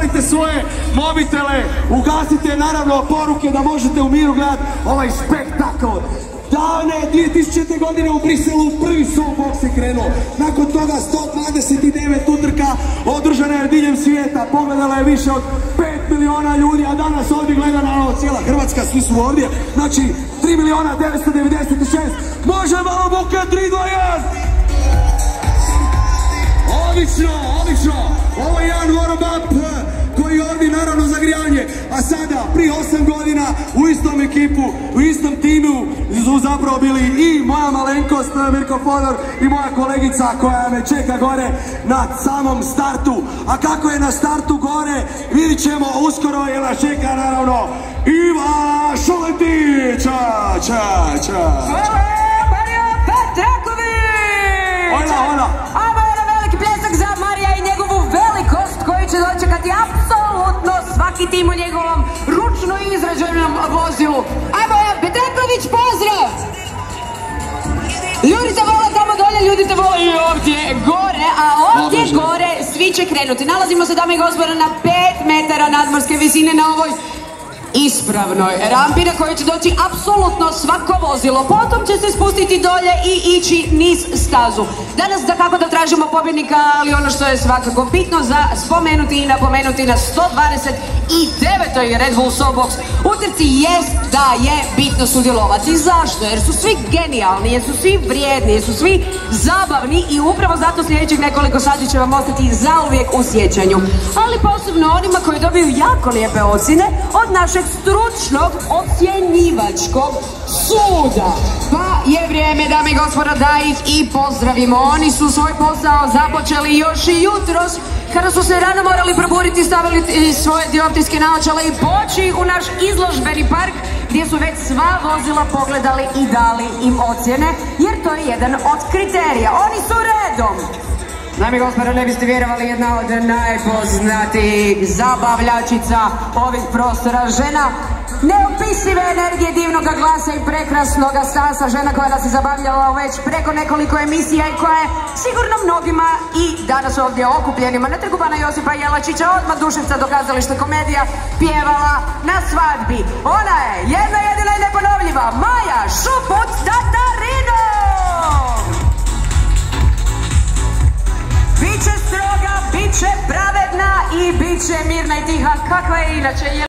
upalite svoje mobitele, ugasite naravno poruke da možete u miru gledati ovaj spektakl. Davne 2000. godine u Briselu prvi softbox je krenuo. Nakon toga 129 utrka održana je diljem svijeta. Pogledala je više od 5 miliona ljudi, a danas ovdje gleda naravno cijela Hrvatska, svi su ovdje. Znači 3 miliona 996. Može malo buke, 3, 2, 1! Odlično, odlično! Ovo je jedan warm-up koji je ovdje naravno zagrijanje. A sada, prije 8 godina, u istom ekipu, u istom timu su zapravo bili i moja malenkost Mirko Fodor i moja kolegica koja me čeka gore na samom startu. A kako je na startu gore, vidit ćemo uskoro, jer nas čeka naravno Iva Šuletić! Hvala, Mario Petraković! Hvala! Ajmo jedan veliki pljesak za Marija i njegovu velikost koju će dočekati apsolutno svaki tim u njegovom ručno izrađenom vozilu. Ajmo, Petraković, pozdrav! Ljudi te vole tamo dolje, ljudi te vole i ovdje gore, a ovdje gore svi će krenuti. Nalazimo se, dame i gospodo, na 5 metara nadmorske visine na ovoj ispravnoj rampi na kojoj će doći apsolutno svako vozilo. Potom će se spustiti dolje i ići niz stazu. Danas da kako da tražimo pobjednika, ali ono što je svakako bitno za spomenuti i napomenuti na 129. Red Bull Softbox utrci jest da je bitno sudjelovati. Zašto? Jer su svi genijalni, jer su svi vrijedni, jer su svi zabavni i upravo zato sljedećih nekoliko sati će vam ostati zauvijek u sjećanju. Ali posebno onima koji dobiju jako lijepe ocjene od našeg stručnog ocjenjivačkog suda. Pa je vrijeme, dame i gospodo, da ih i pozdravimo. Oni su svoj posao započeli još i jutros, kada su se rano morali proburiti, stavili svoje dioptrijske naočale i poći u naš izložbeni park, gdje su već sva vozila pogledali i dali im ocjene, jer to je jedan od kriterija. Oni su redom. Dame i gospodo, ne biste vjerovali, jedna od najpoznatijih zabavljačica ovih prostora, žena neopisive energije, divnoga glasa i prekrasnoga stasa, žena koja nas je zabavljala već preko nekoliko emisija i koja je sigurno mnogima i danas ovdje okupljenima na Trgu Bana Josipa Jelačića odmah Duševca do kazališta Komedija pjevala na svadbi. Ona je jedna jedina i neponovljiva Maja Šuput-Tatarino! Biće stroga, biće pravedna i biće mirna i tiha, kakva je inače